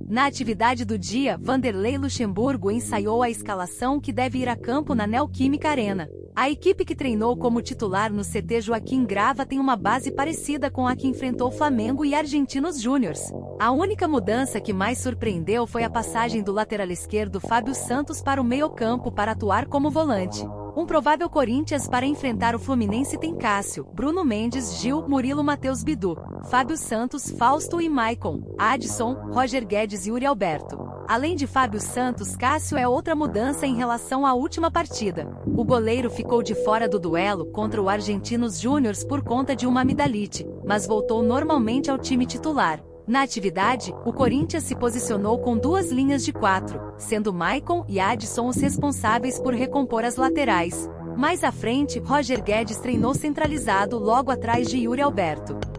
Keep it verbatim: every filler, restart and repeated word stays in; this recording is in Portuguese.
Na atividade do dia, Vanderlei Luxemburgo ensaiou a escalação que deve ir a campo na Neoquímica Arena. A equipe que treinou como titular no C T Joaquim Grava tem uma base parecida com a que enfrentou Flamengo e Argentinos Júniors. A única mudança que mais surpreendeu foi a passagem do lateral esquerdo Fábio Santos para o meio-campo para atuar como volante. Um provável Corinthians para enfrentar o Fluminense tem Cássio, Bruno Mendes, Gil, Murilo, Matheus Bidu, Fábio Santos, Fausto e Maicon, Adson, Roger Guedes e Yuri Alberto. Além de Fábio Santos, Cássio é outra mudança em relação à última partida. O goleiro ficou de fora do duelo contra o Argentinos Júniors por conta de uma amidalite, mas voltou normalmente ao time titular. Na atividade, o Corinthians se posicionou com duas linhas de quatro, sendo Maicon e Adson os responsáveis por recompor as laterais. Mais à frente, Roger Guedes treinou centralizado logo atrás de Yuri Alberto.